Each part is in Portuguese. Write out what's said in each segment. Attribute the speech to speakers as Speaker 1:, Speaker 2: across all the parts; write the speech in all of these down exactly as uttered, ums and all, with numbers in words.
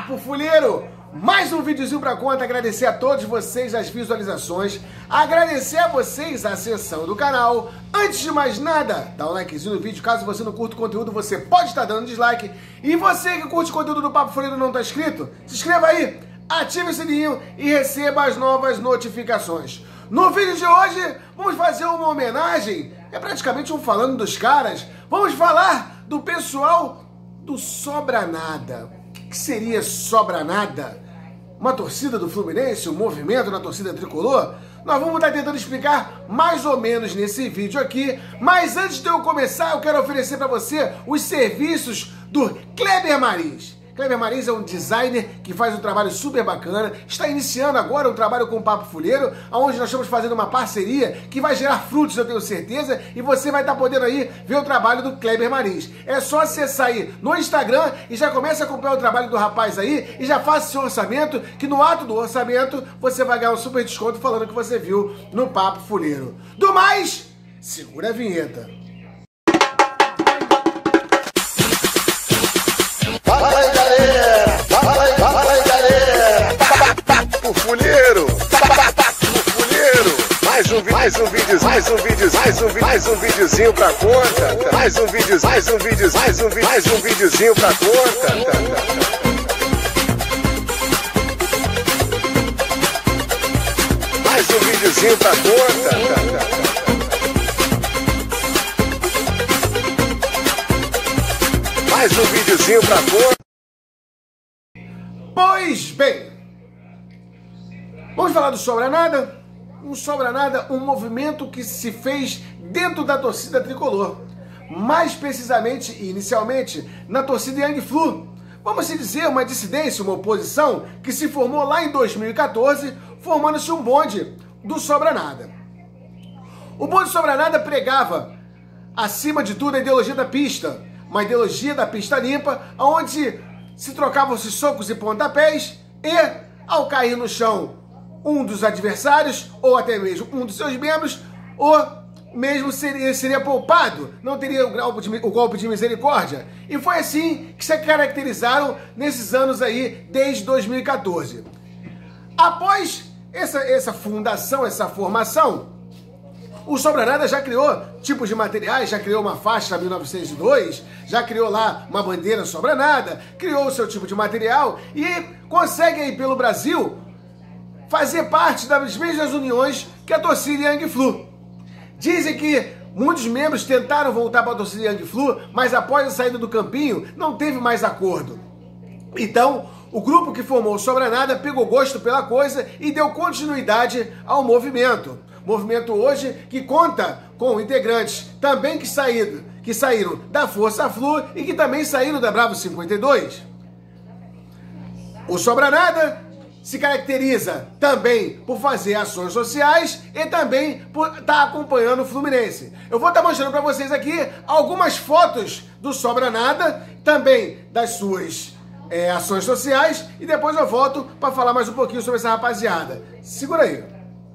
Speaker 1: Papo Fuleiro! Mais um videozinho pra conta, agradecer a todos vocês as visualizações, agradecer a vocês a acessão do canal. Antes de mais nada, dá um likezinho no vídeo, caso você não curta o conteúdo, você pode estar dando dislike. E você que curte o conteúdo do Papo Fuleiro e não está inscrito, se inscreva aí, ative o sininho e receba as novas notificações. No vídeo de hoje, vamos fazer uma homenagem, é praticamente um falando dos caras, vamos falar do pessoal do Sobra Nada. O que seria Sobra Nada? Uma torcida do Fluminense, um movimento na torcida tricolor? Nós vamos estar tentando explicar mais ou menos nesse vídeo aqui, mas antes de eu começar, eu quero oferecer para você os serviços do Kleber Marins. Kleber Marins é um designer que faz um trabalho super bacana, está iniciando agora um trabalho com o Papo Fuleiro, onde nós estamos fazendo uma parceria que vai gerar frutos, eu tenho certeza, e você vai estar podendo aí ver o trabalho do Kleber Marins. É só acessar aí no Instagram e já começa a acompanhar o trabalho do rapaz aí e já faça seu orçamento, que no ato do orçamento você vai ganhar um super desconto falando que você viu no Papo Fuleiro. Do mais, segura a vinheta.
Speaker 2: Fala aí, galera! Fala aí, fala aí, galera! Papo Fuleiro! Papo Fuleiro! Mais um, mais um vídeo, mais um vídeo, mais um vídeo, mais um videozinho pra conta. Mais um vídeo, mais um vídeo, mais um vídeo, mais um videozinho pra conta. Mais um videozinho pra conta. Mais um videozinho pra conta.
Speaker 1: Pois bem, vamos falar do Sobra Nada? Um Sobra Nada, um movimento que se fez dentro da torcida tricolor. Mais precisamente e inicialmente na torcida Young Flu. Vamos se dizer, uma dissidência, uma oposição que se formou lá em dois mil e quatorze, formando-se um bonde do Sobra Nada. O bonde do Sobra Nada pregava, acima de tudo, a ideologia da pista. Uma ideologia da pista limpa, onde se trocavam-se socos e pontapés e, ao cair no chão um dos adversários, ou até mesmo um dos seus membros, o mesmo seria, seria poupado, não teria o golpe, de, o golpe de misericórdia. E foi assim que se caracterizaram nesses anos aí, desde dois mil e quatorze. Após essa, essa fundação, essa formação, o Sobra Nada já criou tipos de materiais, já criou uma faixa mil novecentos e dois, já criou lá uma bandeira Sobra Nada, criou o seu tipo de material e consegue aí pelo Brasil fazer parte das mesmas uniões que a torcida Young Flu. Dizem que muitos membros tentaram voltar para a torcida Young Flu, mas após a saída do campinho não teve mais acordo. Então, o grupo que formou o Sobra Nada pegou gosto pela coisa e deu continuidade ao movimento. Movimento hoje que conta com integrantes também que saíram, que saíram da Força Flu e que também saíram da Bravo cinquenta e dois. O Sobra Nada se caracteriza também por fazer ações sociais e também por estar acompanhando o Fluminense. Eu vou estar mostrando para vocês aqui algumas fotos do Sobra Nada, também das suas é, ações sociais, e depois eu volto para falar mais um pouquinho sobre essa rapaziada. Segura aí.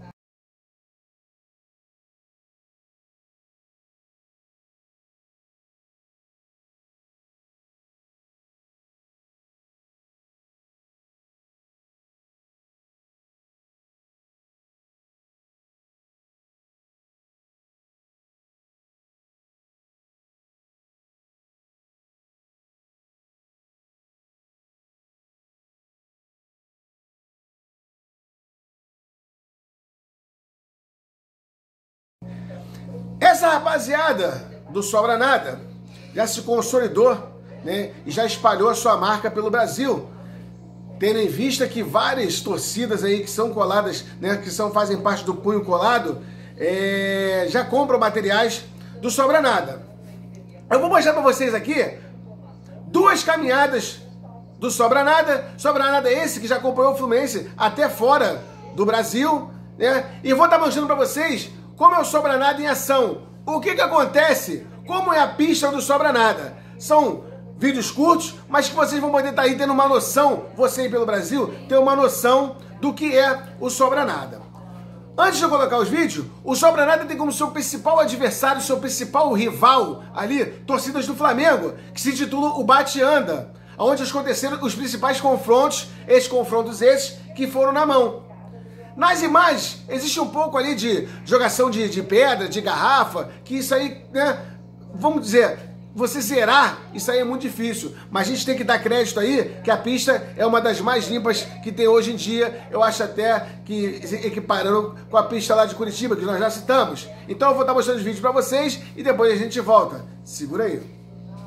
Speaker 1: Essa rapaziada do Sobra Nada já se consolidou, né, e já espalhou a sua marca pelo Brasil, tendo em vista que várias torcidas aí que são coladas, né, que são, fazem parte do punho colado, é, já compram materiais do Sobra Nada. Eu vou mostrar para vocês aqui duas caminhadas do Sobra Nada. Sobra Nada é esse que já acompanhou o Fluminense até fora do Brasil, né, e vou estar mostrando para vocês como é o Sobra Nada em ação. O que que acontece? Como é a pista do Sobra Nada? São vídeos curtos, mas que vocês vão poder estar aí tendo uma noção, você aí pelo Brasil, ter uma noção do que é o Sobra Nada. Antes de eu colocar os vídeos, o Sobra Nada tem como seu principal adversário, seu principal rival ali, torcidas do Flamengo, que se titula o Bate Anda. onde aconteceram os principais confrontos, esses confrontos esses que foram na mão. Nas imagens, existe um pouco ali de jogação de, de pedra, de garrafa, que isso aí, né, vamos dizer, você zerar, isso aí é muito difícil. Mas a gente tem que dar crédito aí, que a pista é uma das mais limpas que tem hoje em dia. Eu acho até que equiparando com a pista lá de Curitiba, que nós já citamos. Então eu vou estar mostrando os vídeos para vocês e depois a gente volta. Segura aí.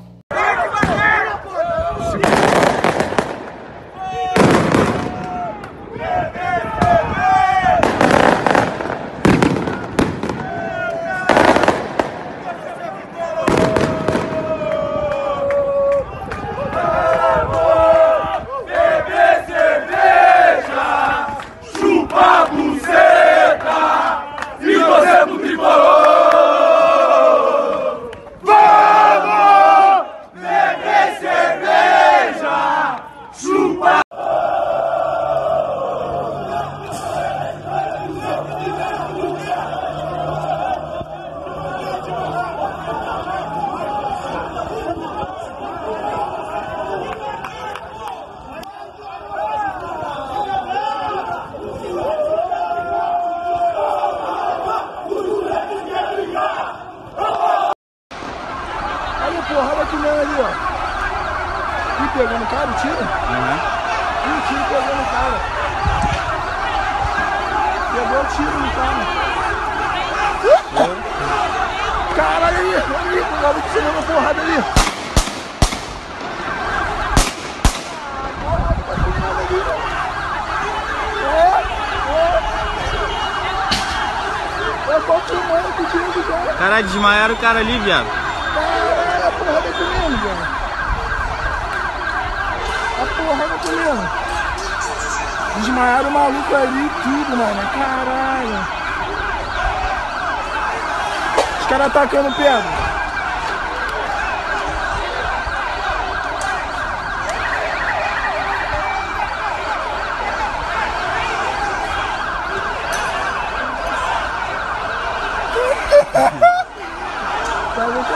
Speaker 3: Porrada aqui mesmo ali, ó. E pegando o cara, o tiro? Uhum. E o tiro pegando o cara. Pegou o tiro no cara. Uh! Caralho aí, ali, o maluco que você levou porrada ali. Porrada, tá pegando ali. Ó, ó. Eu tô filmando com o tiro do cara.
Speaker 4: Caralho, desmaiaram o cara ali, viado.
Speaker 3: A porrada comendo, velho. A porrada comendo. Desmaiaram o maluco ali e tudo, mano. Caralho. Os caras atacando pedra. Tava com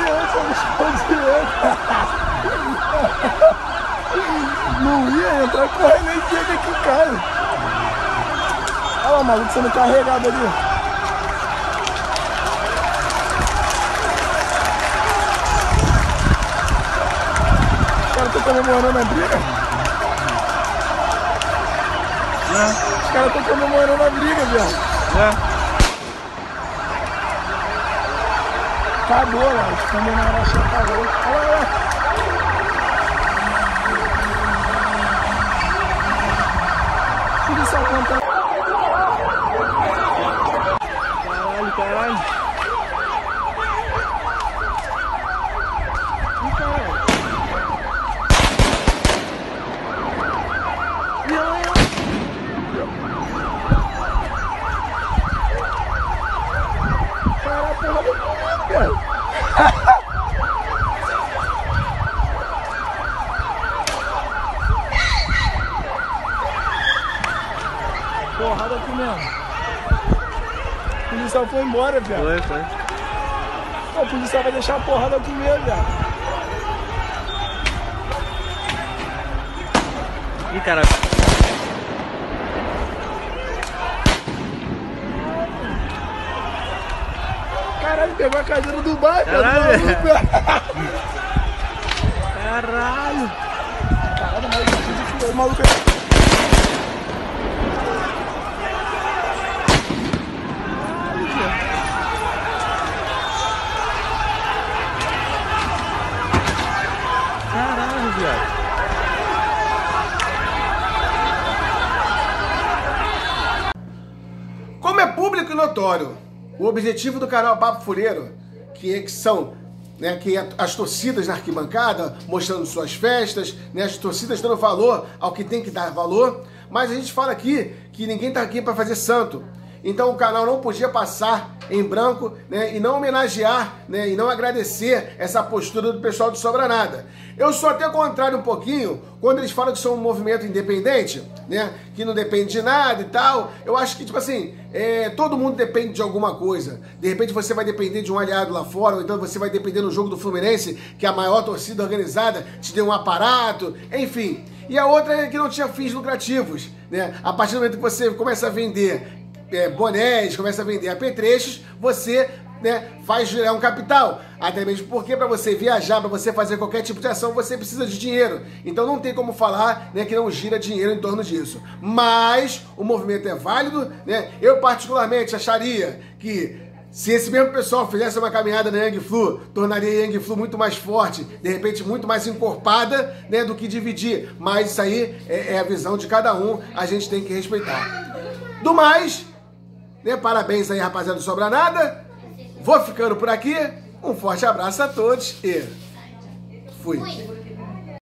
Speaker 3: não ia entrar correndo nem chega aqui, cara. Olha lá o maluco sendo carregado ali. Os caras estão comemorando a briga? É. Os caras estão comemorando a briga, viado. É. Acabou lá, os comemorações acabou. Olha lá. Tudo isso acontece. Caralho, caralho. Ih, caralho. Ih, olha lá. Caralho, porra do mundo, cara. Porrada aqui mesmo. O policial foi embora, velho.
Speaker 4: Foi, foi.
Speaker 3: O policial vai deixar a porrada aqui mesmo, velho.
Speaker 4: Ih, cara.
Speaker 3: Caralho, pegou a cadeira do bar,
Speaker 4: Caralho.
Speaker 3: velho.
Speaker 4: Caralho.
Speaker 3: Caralho, mas o maluco é...
Speaker 4: Caralho, viado.
Speaker 1: Como é público e notório, o objetivo do canal Papo Fuleiro, que, é, que são né, que é as torcidas na arquibancada, mostrando suas festas, né, as torcidas dando valor ao que tem que dar valor, mas a gente fala aqui que ninguém está aqui para fazer santo. Então o canal não podia passar em branco, né, e não homenagear, né, e não agradecer essa postura do pessoal do Sobra Nada. Eu sou até contrário um pouquinho quando eles falam que são um movimento independente, né, que não depende de nada e tal. Eu acho que, tipo assim, é, todo mundo depende de alguma coisa. De repente você vai depender de um aliado lá fora, ou então você vai depender no jogo do Fluminense, que a maior torcida organizada te deu um aparato, enfim. E a outra é que não tinha fins lucrativos, né? A partir do momento que você começa a vender é, bonés, começa a vender apetrechos, você, né, faz gerar um capital. Até mesmo porque para você viajar, para você fazer qualquer tipo de ação, você precisa de dinheiro. Então não tem como falar, né, que não gira dinheiro em torno disso. Mas o movimento é válido, né? Eu particularmente acharia que se esse mesmo pessoal fizesse uma caminhada na Yang Flu, tornaria a Yang Flu muito mais forte, de repente muito mais encorpada, né, do que dividir. Mas isso aí é, é a visão de cada um, a gente tem que respeitar. Do mais, né, parabéns aí, rapaziada do Sobra Nada. Vou ficando por aqui. Um forte abraço a todos e fui.